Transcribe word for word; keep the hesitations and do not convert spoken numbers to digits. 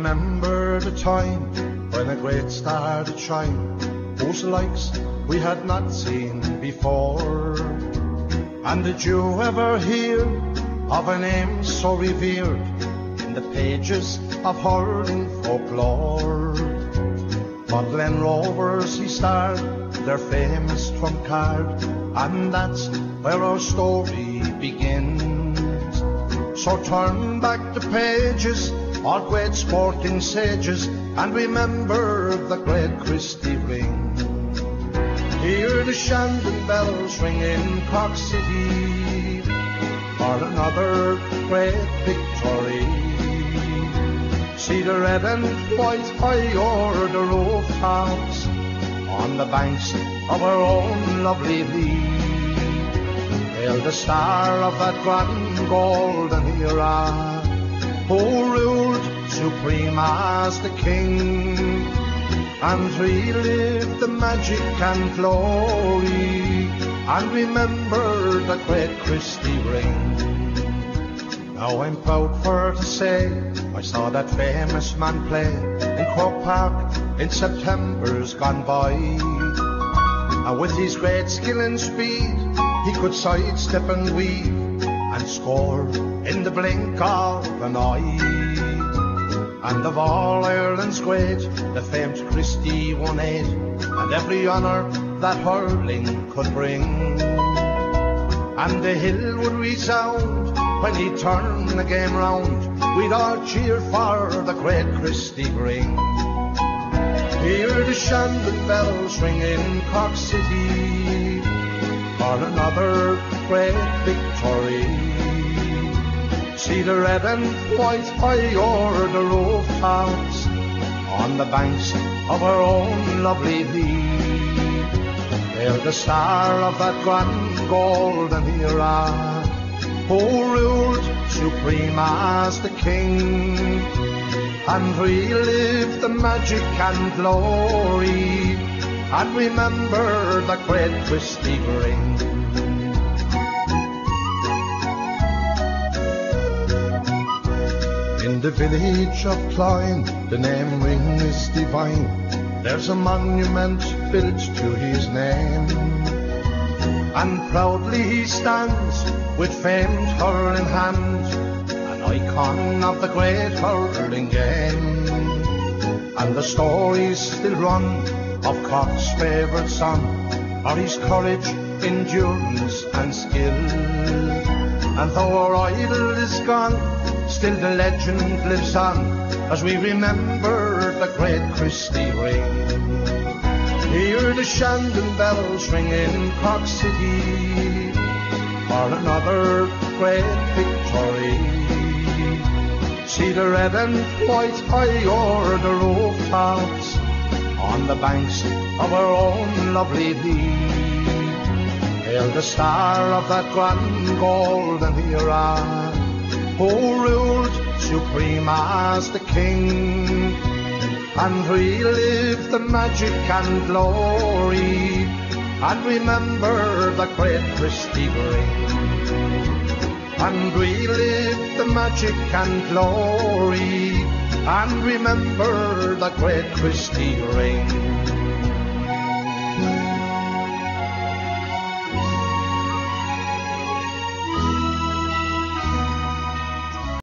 remember the time when a great star did shine, whose likes we had not seen before. And did you ever hear of a name so revered in the pages of hurling folklore? For Glen Rovers he starred their famous trump card, and that's where our story begins. So turn back the pages, our great sporting sages, and remember the great Christy Ring. Hear the Shandon bells ring in Cork City for another great victory. See the red and white high o'er the rooftops on the banks of our own lovely Lee. Hail the star of that grand golden era, who ruled supreme as the king, and relive the magic and glory, and remember the great Christy Ring. Now I'm proud for to say I saw that famous man play in Croke Park in September's gone by, and with his great skill and speed he could sidestep and weave and score in the blink of an eye. And of all Ireland's great, the famed Christy won eight, and every honour that hurling could bring. And the hill would resound when he turned the game round, we'd all cheer for the great Christy Ring. Hear the Shandon bells ring in Cork City for another great victory. See the red and white high o'er the rooftops on the banks of our own lovely Lee. Hail the star of that grand golden era, who ruled supreme as the king, and relive the magic and glory, and remember the great Christy Ring. In the village of Cloyne, the name ring is divine. There's a monument built to his name, and proudly he stands with famed hurling hand, an icon of the great hurling game. And the stories still run of Cork's favourite son, of his courage, endurance and skill. And though our idol is gone, still the legend lives on as we remember the great Christy Ring. Hear the Shandon bells ring in Cork City for another great victory. See the red and white high o'er the rooftops on the banks of our own lovely Lee. Hail the star of that grand golden era, who ruled supreme as the king, and relive the magic and glory, and remember the great Christy Ring. And relive the magic and glory, and remember the great Christy Ring.